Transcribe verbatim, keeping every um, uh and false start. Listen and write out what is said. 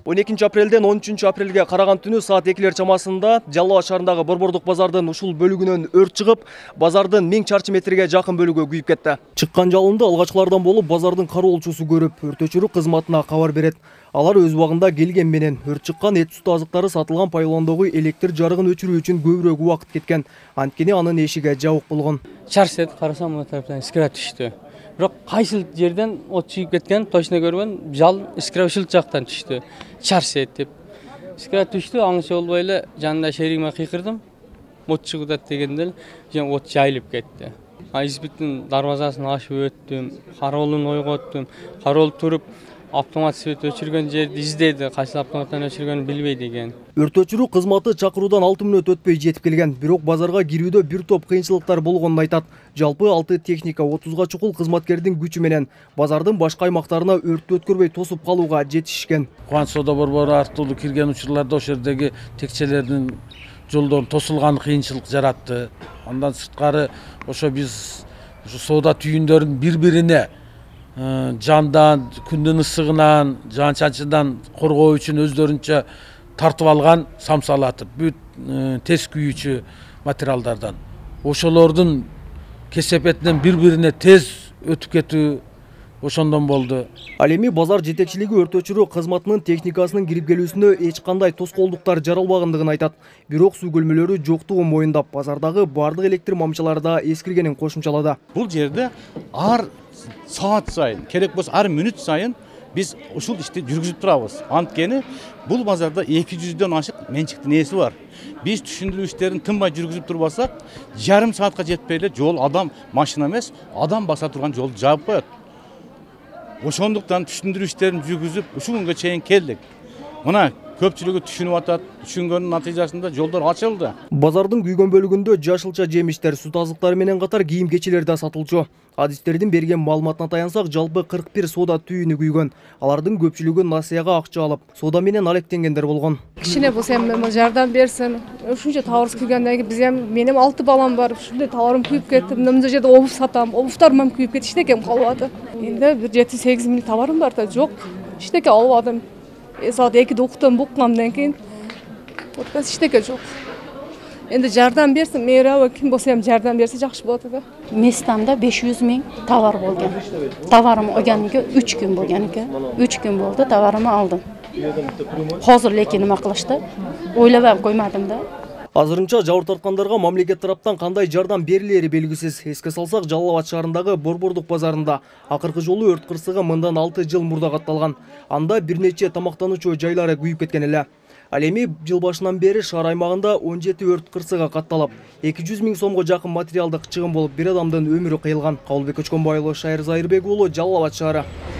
он экинчи апрелден он үчүнчү апрелге караган түнү саат экилер чамасында Жалал Абад шаарындагы Борбордук базардын ушул бөлүгүнөн өрт чыгып, базардын миң чарчы метрге жакын бөлүгү күйүп кетти. Чыккан жалынды алгачкылардан болуп базардын кароолчусу көрүп, өрт өчүрүү кызматына кабар берет. Алар өз убагында келген менен өрт чыккан эт сүт азыктары сатылган пайлондогу электр жарыгын өчүрүү үчүн көбүрөөк убакыт кеткен. Анткени анын эшиги жабык болгон. Чарсет карасам, мына тараптан искира түштү. Бирок кайсыл жерден от чыгып кеткен точно көрбөдүм. Жал искира ушул жактан түштү. Чарсет деп. Искира түштү, аңчы болбой эле жанында шеригиме кыйкырдым. От чыгып атат дегенде эле от жайылып кетти. Избиттин дарбазасын ашып өттүм, кароолун ойготтум. Кароол туруп автомат свет өчүргөн жерди издеди, кайсы автоматтан өчүргөнүн билбейт экен. Өрт өчүрүү кызматы чакыруудан алты мүнөт өтпөй жетип келген, бирок базарга кирүүдө бир топ кыйынчылыктар болгонун айтат. Жалпы алты техника отузга чукул кызматкердин күчү менен базардын башка аймактарына өрттү өткөрбөй тосуп калууга жетишишкен. Кубанч соода борбору аркылуу кирген учурларда ошол жердеги текчелердин жолдору тосулган кыйынчылык жаратты. Андан сырткары ошо биз ушу соода түйүндөрүн бири-бирине жандан, күндүн ысыгынан, жаан чачындан коргоо үчүн өздөрүнчө тартып алган самсалатып, бүт тез күйүүчү материалдардан. Ошолордун кесепетинен бири-бирине тез өтүп кетүү ошондон болду. Ал эми базар жетекчилиги өрт өчүрүү кызматынын техникасынын кирип келүүсүнө эч кандай тоскоолдуктар жаралбагандыгын айтат. Бирок суу көлмөлөрү жоктугун моюндап, базардагы бардык электр мамчалары да эскиргенин кошумчалады. Бул жерде ар саат сайын, керек болсо ар мүнөт сайын биз ушул ишти жүргүзүп турабыз. Анткени бул базарда эки жүздөн ашык менчиктин ээси бар. Биз түшүндүрүү иштерин тынбай жүргүзүп турбасак, жарым саатка жетпей эле жол адам машина эмес, адам баса турган жолду жаап коет. Ошондуктан түшүндүрүү иштерин жүргүзүп ушул күнгө чейин келдик. Мына көпчүлүгү түшүнүп атат, түшүнгөнүн натыйжасында жолдор ачылды. Базардын күйгөн бөлүгүндө жашылча жемиштер, сүт азыктары менен катар кийим-кечилер да сатылчу. Адистердин берген маалыматына таянсак, жалпы кырк бир соода түйүнү күйгөн. Алардын көпчүлүгү насыяга акча алып, соода менен алектенгендер болгон. Кичине болсо эми жардам берсин. Ушунча товар киргенден кийин биз эми менин алты балам бар. Ушундай товарым күйүп кетти. Мына жерде обув сатам. Обувтарым ham күйүп кетти. Эчтеке калбады. Энди бир жети сегиз миң товарым бар да, жок. Эчтеке албадым. Саат экиде уктум, буккандан кийин вот эчтеке жок. Энди жардам берсин, мээрабы ким болсо ham жардам берсе жакшы болот да. Местамда беш жүз миң товар болгон. Товарым олганига үч күн болгон экен. үч күн болду, товарымды алдым. Азыр лекин нема кылышты? Ойлобой коймадым да. Азырынча жабыр тарткандарга мамлекет тараптан кандай жардам берилери белгисиз. Эске салсак, Жалал Абад шаарындагы Борбордук базарында акыркы жолу өрт кырсыгы мындан алты жыл мурда катталган. Анда бир нече тамактануучу жайлары күйүп кеткен эле. Ал эми жыл башынан бери шаар аймагында он жети өрт кырсыгы катталып, эки жүз миң сомго жакын материалдык чыгым болуп, бир адамдын өмүрү кыйылган. Кабылбек Көчкөнбайұлы, Шайыр Зайырбек уулу, Жалал Абад шаары.